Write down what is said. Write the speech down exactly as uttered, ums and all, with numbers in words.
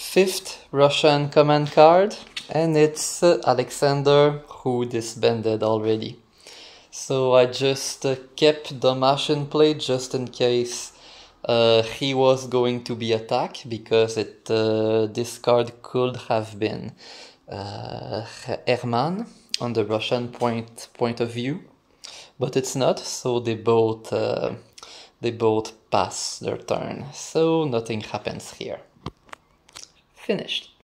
fifth Russian command card, and it's uh, Alexandr, who disbanded already. So I just uh, kept Domash in play just in case uh, he was going to be attacked, because it uh, this card could have been uh, Herman on the Russian point point of view, but it's not. So they both uh, they both pass their turn. So nothing happens here. Finished.